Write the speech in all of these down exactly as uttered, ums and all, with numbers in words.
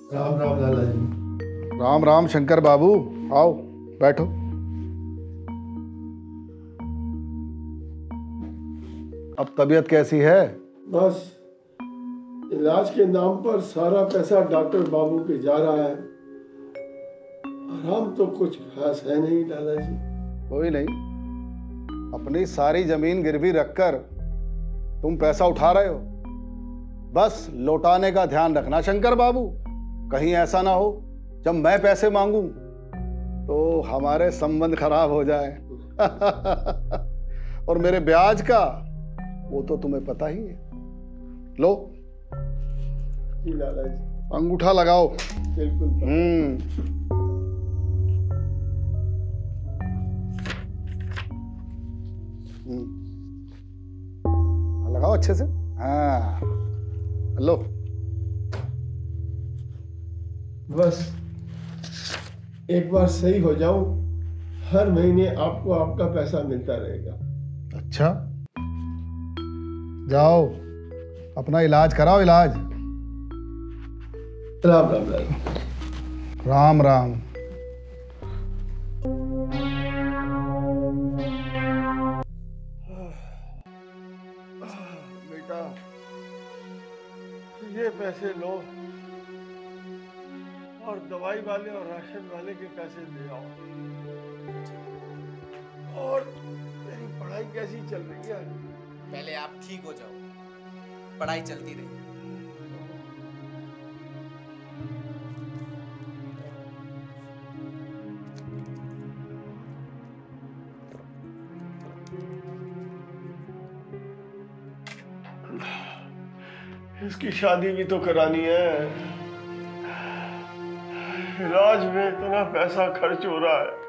राम राम लाला जी। राम राम शंकर बाबू, आओ बैठो। अब तबीयत कैसी है? बस इलाज के नाम पर सारा पैसा डॉक्टर बाबू के जा रहा है। आराम तो कुछ खास है नहीं लाला जी। कोई नहीं, अपनी सारी जमीन गिरवी रखकर तुम पैसा उठा रहे हो। बस लौटाने का ध्यान रखना शंकर बाबू, कहीं ऐसा ना हो जब मैं पैसे मांगूं तो हमारे संबंध खराब हो जाए। और मेरे ब्याज का वो तो तुम्हें पता ही है। लो जी लाला जी। अंगूठा लगाओ। बिल्कुल। हम्म लगाओ अच्छे से। हाँ लो। बस एक बार सही हो जाऊं, हर महीने आपको आपका पैसा मिलता रहेगा। अच्छा, जाओ अपना इलाज कराओ। इलाज। राम राम लाला। राम राम। बेटा ये पैसे लो और दवाई वाले और राशन वाले के पैसे दे आओ। और तेरी पढ़ाई कैसी चल रही है? पहले आप ठीक हो जाओ, पढ़ाई चलती रही। इसकी शादी भी तो करानी है। इलाज में इतना पैसा खर्च हो रहा है,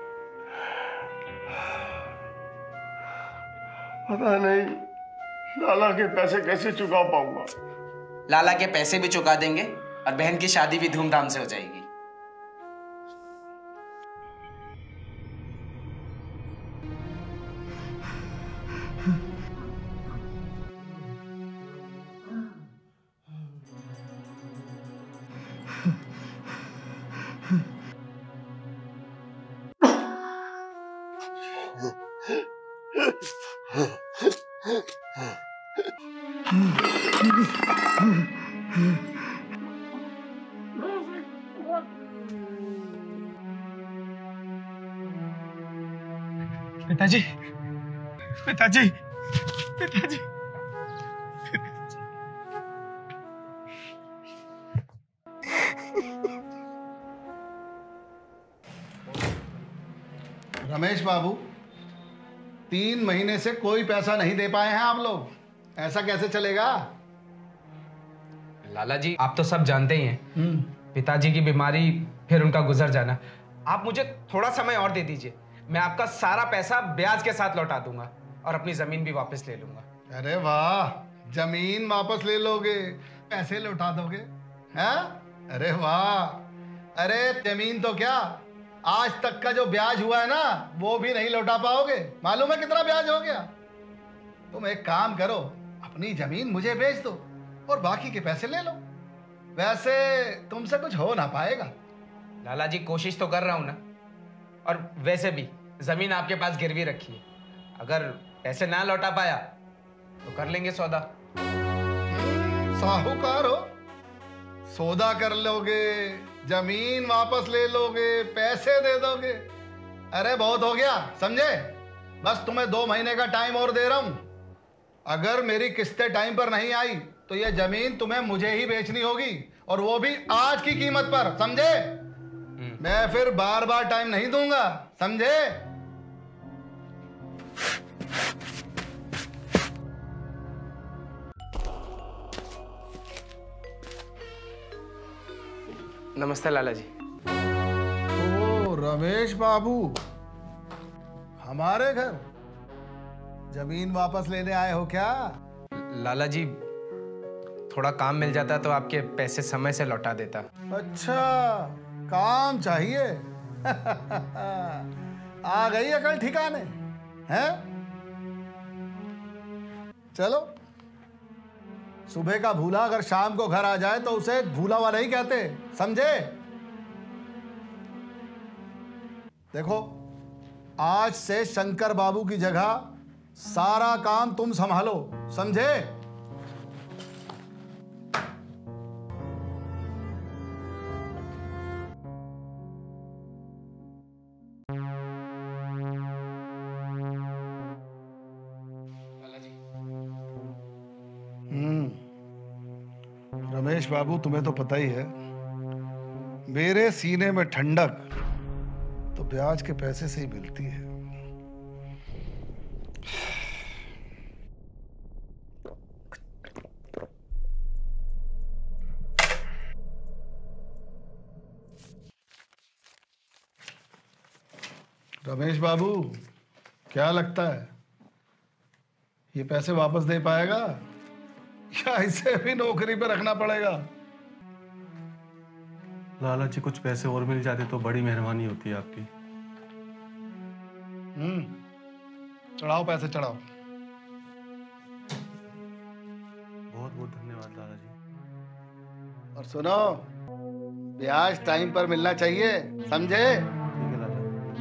पता नहीं लाला के पैसे कैसे चुका पाऊंगा। लाला के पैसे भी चुका देंगे और बहन की शादी भी धूमधाम से हो जाएगी। पिताजी, पिताजी, पिताजी। रमेश बाबू, तीन महीने से कोई पैसा नहीं दे पाए हैं आप लोग, ऐसा कैसे चलेगा? लाला जी आप तो सब जानते ही हैं, पिताजी की बीमारी फिर उनका गुजर जाना। आप मुझे थोड़ा समय और दे दीजिए, मैं आपका सारा पैसा ब्याज के साथ लौटा दूंगा और अपनी जमीन भी वापस ले लूंगा। अरे वाह, जमीन वापस ले लोगे, पैसे लौटा दोगे? हैं? अरे वाह। अरे जमीन तो क्या, आज तक का जो ब्याज हुआ है ना वो भी नहीं लौटा पाओगे। मालूम है कितना ब्याज हो गया? तुम एक काम करो, अपनी जमीन मुझे बेच दो और बाकी के पैसे ले लो। वैसे तुमसे कुछ हो ना पाएगा। लाला जी कोशिश तो कर रहा हूं ना, और वैसे भी जमीन आपके पास गिरवी रखी है, अगर पैसे ना लौटा पाया तो कर लेंगे सौदा। साहूकार हो, सौदा कर लोगे, जमीन वापस ले लोगे, पैसे दे दोगे। अरे बहुत हो गया, समझे? बस तुम्हें दो महीने का टाइम और दे रहा हूं। अगर मेरी किस्तें टाइम पर नहीं आई तो यह जमीन तुम्हें मुझे ही बेचनी होगी, और वो भी आज की कीमत पर, समझे? मैं फिर बार बार टाइम नहीं दूंगा, समझे? नमस्ते लाला जी। ओ रमेश बाबू, हमारे घर जमीन वापस लेने आए हो क्या? लाला जी थोड़ा काम मिल जाता तो आपके पैसे समय से लौटा देता। अच्छा, काम चाहिए। आ गई अकल ठिकाने, हैं? चलो सुबह का भूला अगर शाम को घर आ जाए तो उसे भूला हुआ नहीं कहते, समझे? देखो, आज से शंकर बाबू की जगह सारा काम तुम संभालो, समझे? हम्म रमेश बाबू, तुम्हें तो पता ही है, मेरे सीने में ठंडक तो ब्याज के पैसे से ही मिलती है। रमेश बाबू, क्या लगता है ये पैसे वापस दे पाएगा या इसे भी नौकरी पे रखना पड़ेगा? लाला जी, कुछ पैसे और मिल जाते तो बड़ी मेहरबानी होती है आपकी। हम्म चढ़ाओ, पैसे चढ़ाओ। बहुत बहुत धन्यवाद लाला जी। और सुनो, ब्याज टाइम पर मिलना चाहिए, समझे? ठीक है लाला।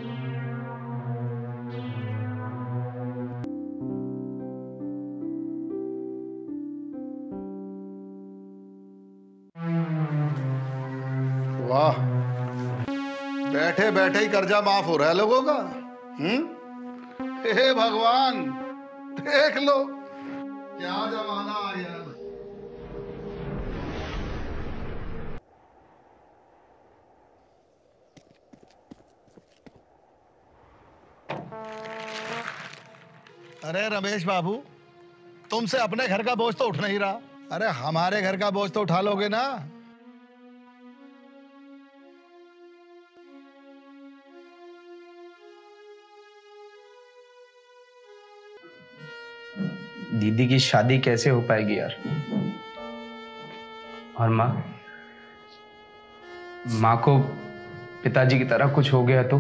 वाह, बैठे बैठे ही कर्जा माफ हो रहा है लोगों का। हम्म हे भगवान, देख लो क्या जमाना आ गया। अरे रमेश बाबू, तुमसे अपने घर का बोझ तो उठ नहीं रहा, अरे हमारे घर का बोझ तो उठा लोगे ना? दीदी की शादी कैसे हो पाएगी यार? और माँ माँ को पिताजी की तरह कुछ हो गया तो?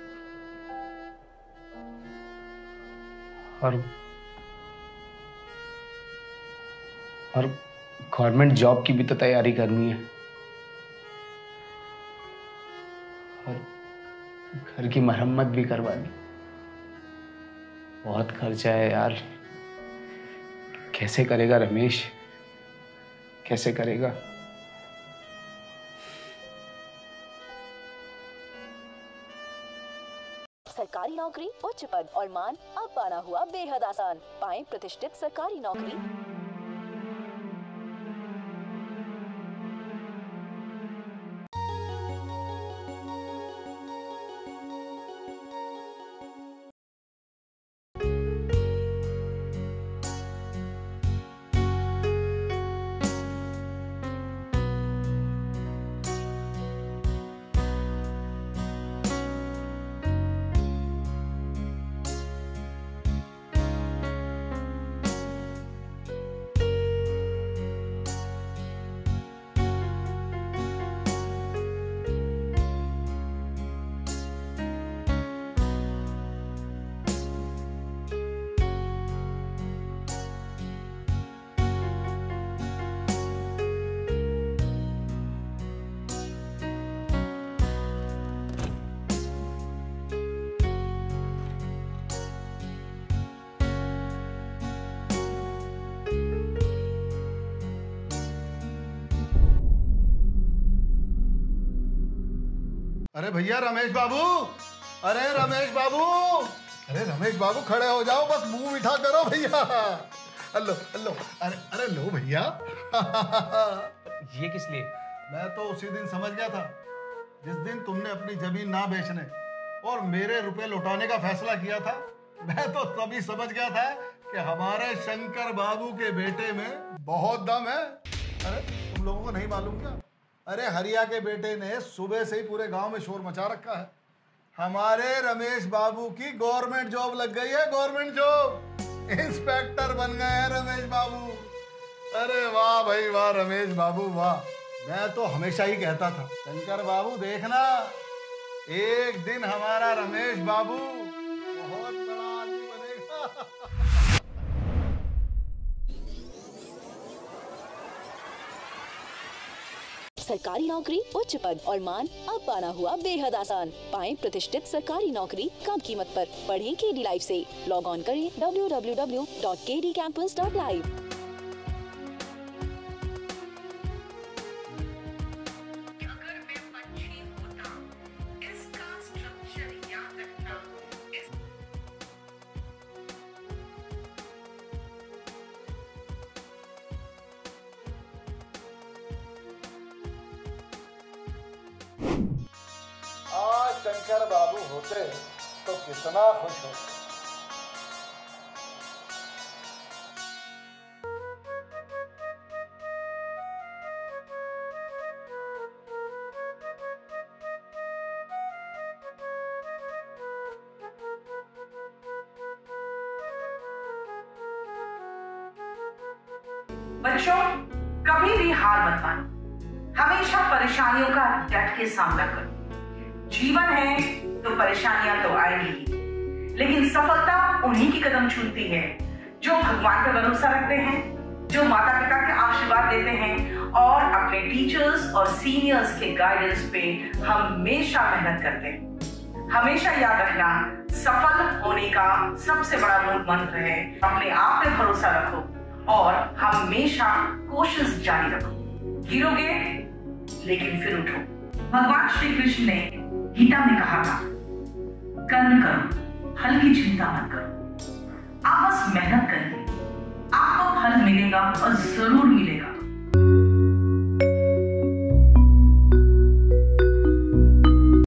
और और गवर्नमेंट जॉब की भी तो तैयारी करनी है, और घर की मरम्मत भी करवानी। बहुत खर्चा है यार, कैसे करेगा रमेश, कैसे करेगा? सरकारी नौकरी, उच्च पद और मान अब पाना हुआ बेहद आसान। पाएं प्रतिष्ठित सरकारी नौकरी। अरे भैया रमेश बाबू, अरे रमेश बाबू, अरे रमेश बाबू खड़े हो जाओ, बस मुंह मीठा करो भैया। हेलो हेलो, अरे अरे लो भैया। ये किस लिए? मैं तो उसी दिन समझ गया था जिस दिन तुमने अपनी जमीन ना बेचने और मेरे रुपए लौटाने का फैसला किया था। मैं तो तभी समझ गया था कि हमारे शंकर बाबू के बेटे में बहुत दम है। अरे तुम लोगों को नहीं मालूम क्या? अरे हरिया के बेटे ने सुबह से ही पूरे गांव में शोर मचा रखा है। हमारे रमेश बाबू की गवर्नमेंट जॉब लग गई है, गवर्नमेंट जॉब। इंस्पेक्टर बन गए हैं रमेश बाबू। अरे वाह भाई वाह रमेश बाबू वाह। मैं तो हमेशा ही कहता था, शंकर बाबू देखना, एक दिन हमारा रमेश बाबू बहुत बड़ा आदमी बनेगा। सरकारी नौकरी, उच्च पद और मान अब पाना हुआ बेहद आसान। पाएं प्रतिष्ठित सरकारी नौकरी कम कीमत पर। पढ़ें केडी लाइव से। लॉग ऑन करें W W W dot K D campus dot live. आज शंकर बाबू होते तो कितना खुश होते। बच्चों, कभी भी हार मत मानो। हमेशा परेशानियों का डट के सामना करो। जीवन है तो परेशानियां तो आएंगी ही, लेकिन सफलता उन्हीं की कदम चूमती है जो भगवान पर भरोसा रखते हैं, जो माता पिता के आशीर्वाद देते हैं और अपने टीचर्स और सीनियर्स के गाइडेंस पे हमेशा मेहनत करते हैं। हमेशा याद रखना, सफल होने का सबसे बड़ा मूल मंत्र है अपने आप पे भरोसा रखो और हमेशा कोशिश जारी रखो। गिरोगे लेकिन फिर उठो। भगवान श्री कृष्ण ने गीता में कहा था, कर्म करो, फल की चिंता मत करो। आप बस मेहनत करिए, आपको फल मिलेगा और जरूर मिलेगा।